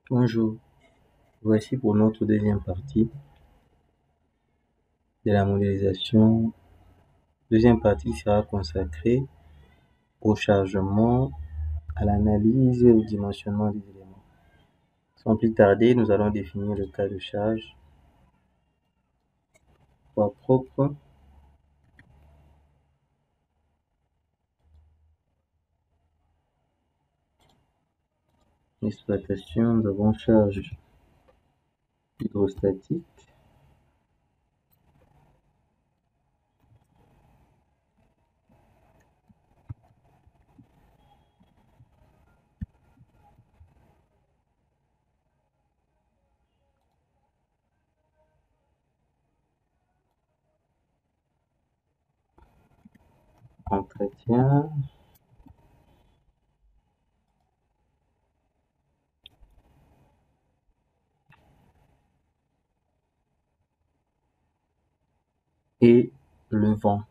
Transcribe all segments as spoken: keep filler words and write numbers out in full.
Bonjour, voici pour notre deuxième partie de la modélisation. Deuxième partie sera consacrée au chargement, à l'analyse et au dimensionnement des éléments. Sans plus tarder, nous allons définir le cas de charge, poids propre, exploitation, nous avons charge hydrostatique, entretien, et le vent.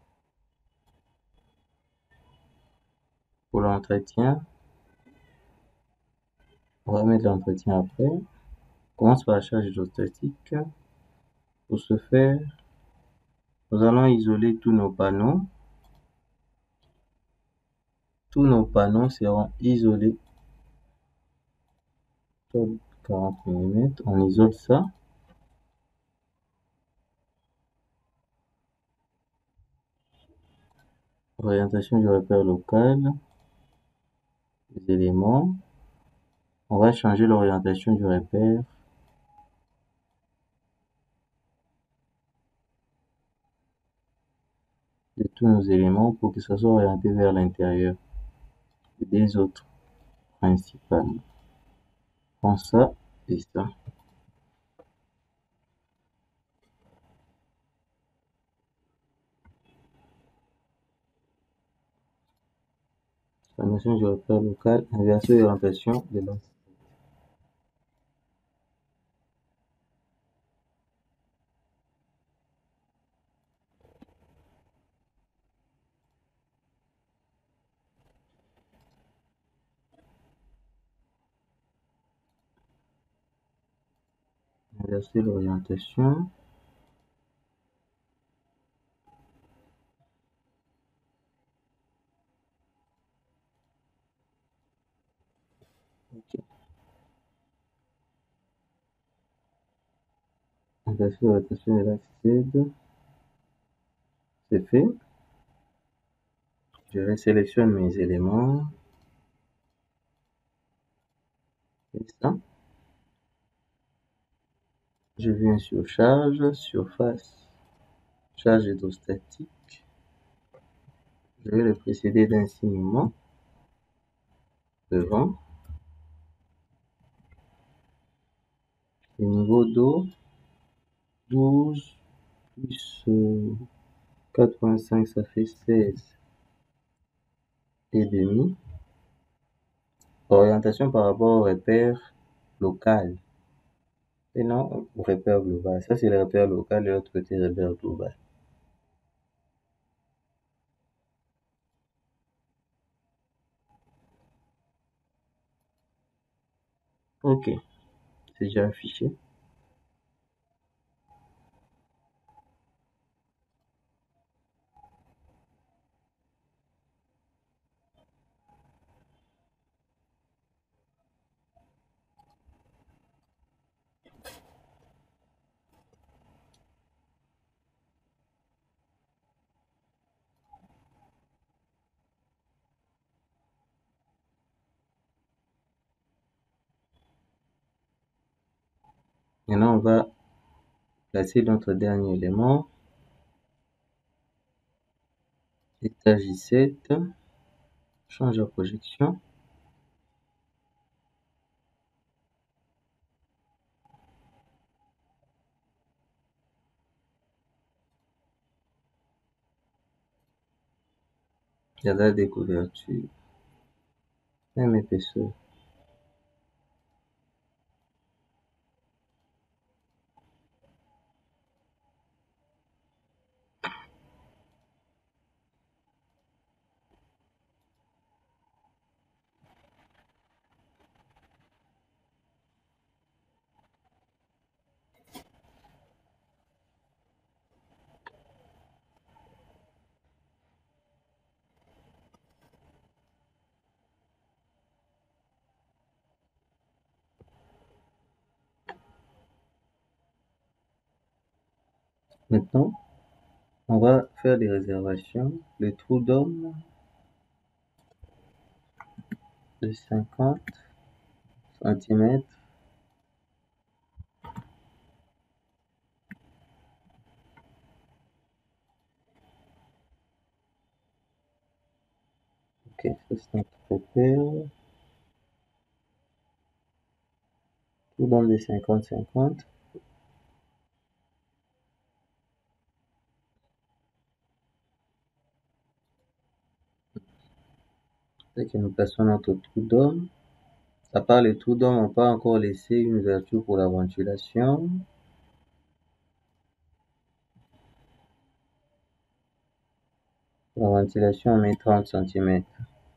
Pour l'entretien, on va mettre l'entretien après. On commence par la charge hydrostatique. Pour ce faire, nous allons isoler tous nos panneaux. Tous nos panneaux seront isolés. quarante millimètres, on isole ça. Orientation du repère local, les éléments. On va changer l'orientation du repère. De tous nos éléments pour que ça soit orienté vers l'intérieur des autres principalement. Prends ça et ça. Formation du repère local, inverser l'orientation de l'axe. Inverser l'orientation. Ok. Inverser l'orientation de l'axe Z. C'est fait. Je sélectionne mes éléments. Et ça. Je viens sur charge, surface, charge hydrostatique. Je vais le précéder d'un signement devant. Le niveau d'eau, douze plus euh, quatre virgule cinq, ça fait seize et demi. Orientation par rapport au repère local. Et non au repère global. Ça, c'est le repère local et l'autre côté, le repère global. Ok, c'est déjà affiché. Maintenant, on va placer notre dernier élément. État J sept. Change la projection. La date de couverture. Même épaisseur. Maintenant, on va faire des réservations. Le trou d'homme de cinquante centimètres. Ok, ça c'est notre repère. Trou d'homme de cinquante cinquante. C'est que nous plaçons notre trou d'homme. À part le trou d'homme, on peut encore laisser une ouverture pour la ventilation. La ventilation, on met trente centimètres.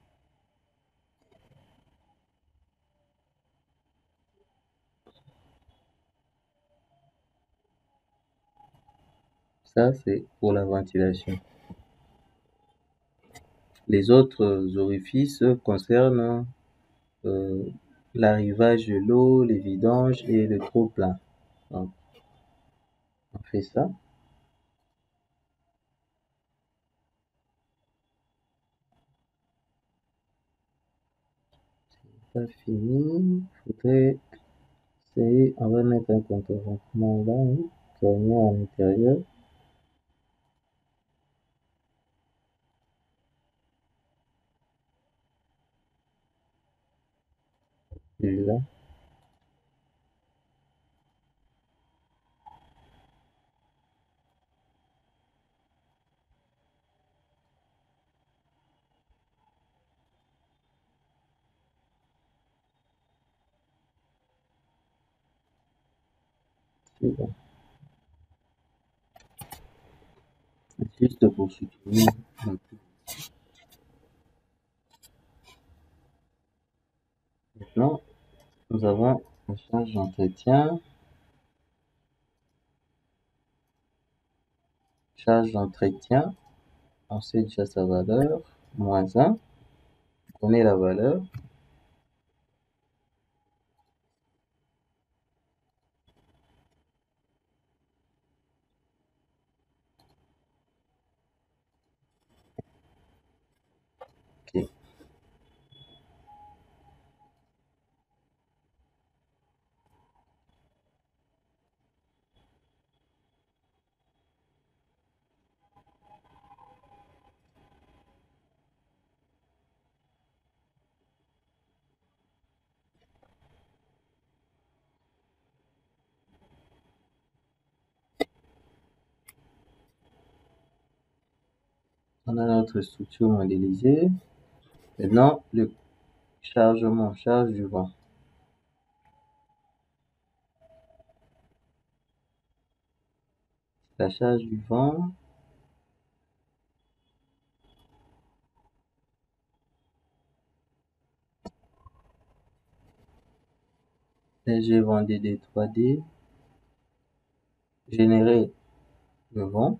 Ça, c'est pour la ventilation. Les autres orifices concernent euh, l'arrivage de l'eau, les vidanges et le trop-plein. Donc, on fait ça. Pas fini. Faudrait essayer. On va mettre un contreventement là, hein, cornière à l'intérieur. Celui-là. C'est bon. Juste pour soutenir un peu. Maintenant, nous avons la charge d'entretien. Charge d'entretien, on sait déjà sa valeur, moins un. On connaît la valeur. Ok. On a notre structure modélisée. Maintenant, le chargement, charge du vent. La charge du vent, G vent D D trois D, générer le vent.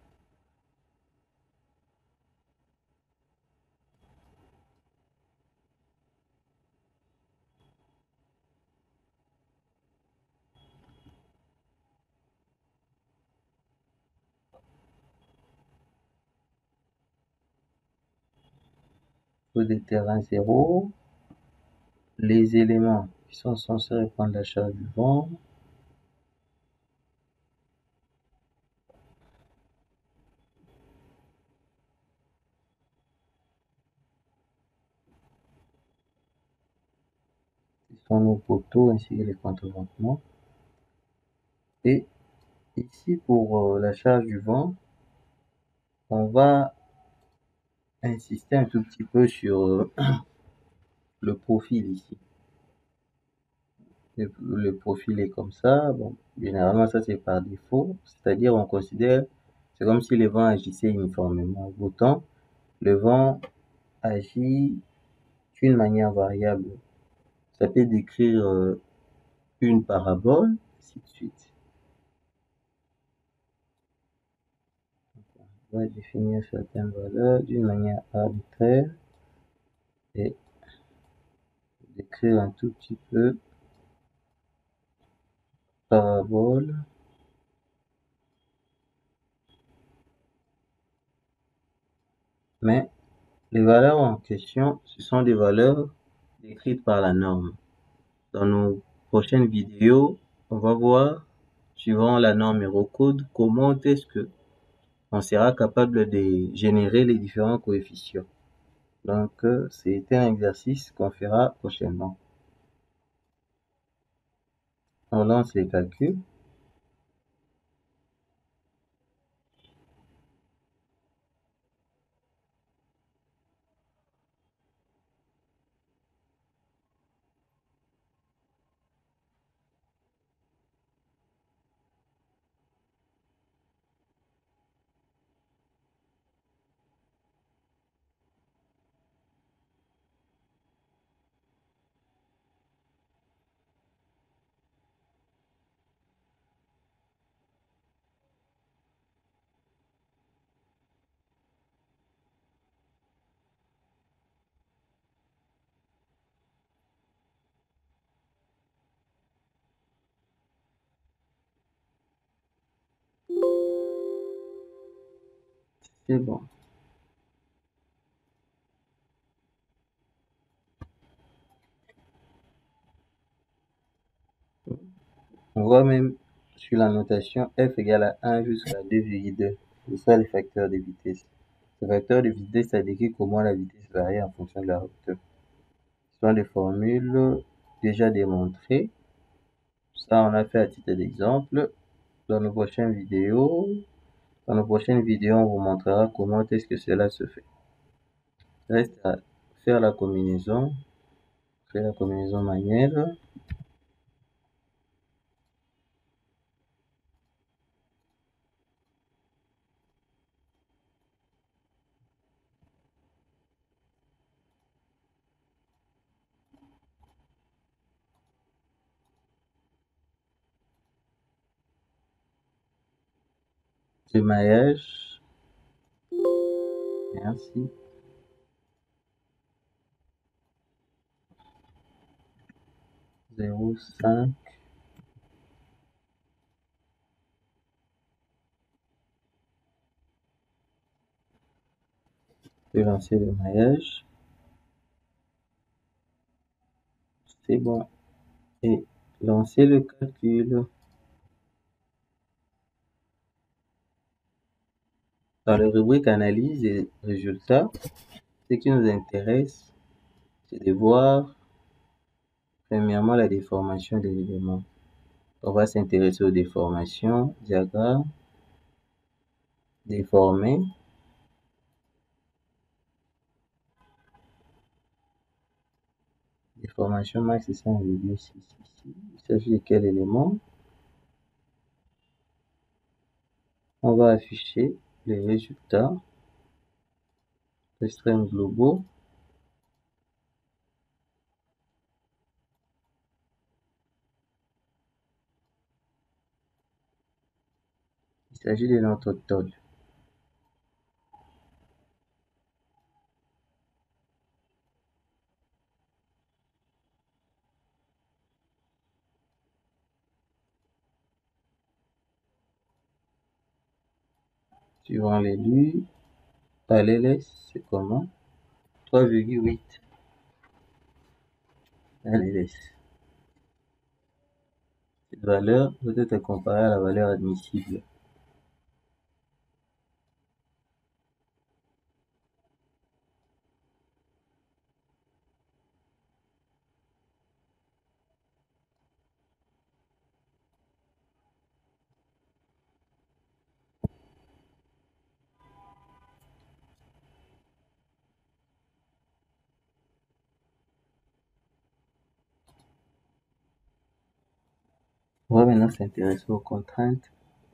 Sur des terrains zéro, les éléments qui sont censés répondre à la charge du vent. Ce sont nos poteaux ainsi que les contreventements. Et ici, pour euh, la charge du vent, on va insister un tout petit peu sur euh, le profil ici. Le, le profil est comme ça. Bon, généralement, ça c'est par défaut. C'est-à-dire, on considère, c'est comme si le vent agissait uniformément. Autant, le vent agit d'une manière variable. Ça peut décrire euh, une parabole, ainsi de suite. On va définir certaines valeurs d'une manière arbitraire et décrire un tout petit peu parabole. Mais les valeurs en question, ce sont des valeurs décrites par la norme. Dans nos prochaines vidéos, on va voir, suivant la norme Eurocode, comment est-ce que on sera capable de générer les différents coefficients. Donc, c'est un exercice qu'on fera prochainement. On lance les calculs. C'est bon. On voit même sur la notation f égale à un jusqu'à deux virgule deux. C'est ça les facteurs de vitesse. Les facteurs de vitesse, ça décrit comment la vitesse varie en fonction de la hauteur. Ce sont des formules déjà démontrées. Ça, on a fait à titre d'exemple. Dans nos prochaines vidéos, dans nos prochaines vidéos, on vous montrera comment est-ce que cela se fait. Reste à faire la combinaison, faire la combinaison manuelle. Le maillage. Merci. zéro virgule cinq. Je vais lancer le maillage. C'est bon. Et lancer le calcul. Dans la rubrique analyse et résultats, ce qui nous intéresse, c'est de voir premièrement la déformation des éléments. On va s'intéresser aux déformations, diagramme, déformé. Déformation max, c'est cinq virgule six ici. Il s'agit de quel élément? On va afficher les résultats, restreints globaux. Il s'agit de notre tôle. Suivant l'élu, à l'L S, c'est comment? trois virgule huit à l'L S. Cette valeur peut être comparée à la valeur admissible. On va maintenant s'intéresser aux contraintes.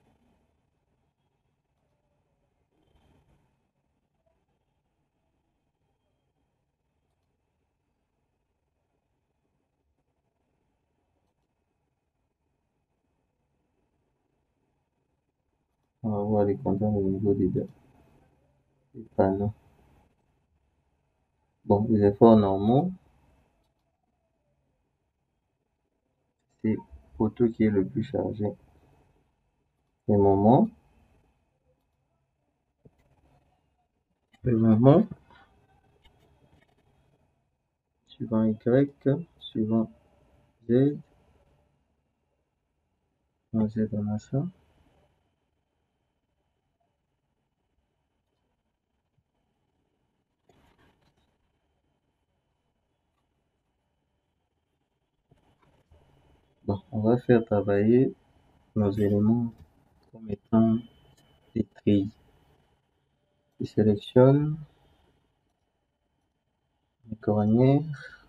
On va voir les contraintes au niveau des, des panneaux. Bon, les efforts normaux, c'est poteau qui est le plus chargé. Les moments, le mouvement suivant Y, suivant Z, on Z on a ça. Bon, on va faire travailler nos éléments comme étant des trilles. Je sélectionne mes cornières.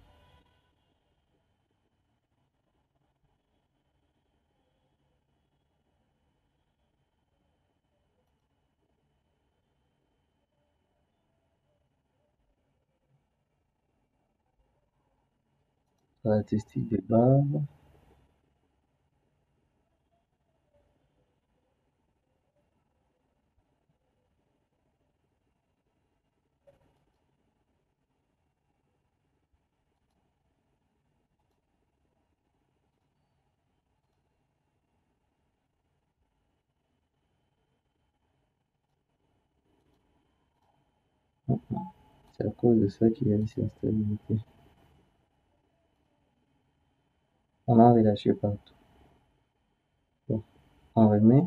Caractéristiques des barres. C'est à cause de ça qu'il y a ici instabilité. On a relâché partout. Bon, on remet.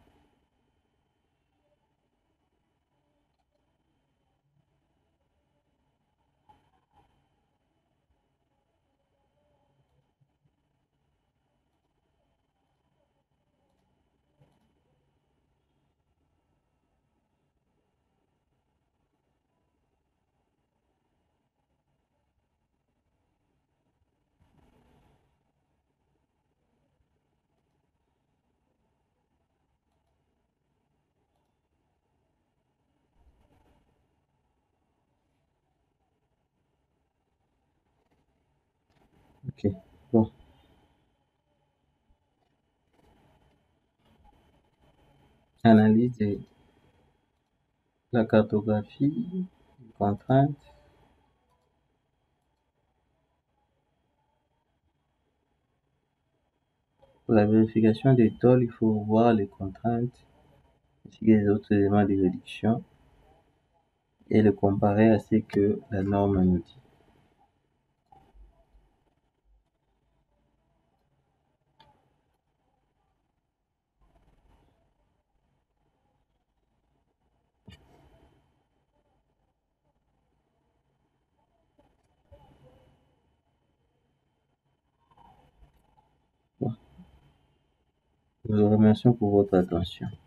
Ok, bon. Analyse de la cartographie, les contraintes. Pour la vérification des tôles, il faut voir les contraintes ainsi que les autres éléments de réduction et le comparer à ce que la norme nous dit. Bon. Nous vous remercions pour votre attention.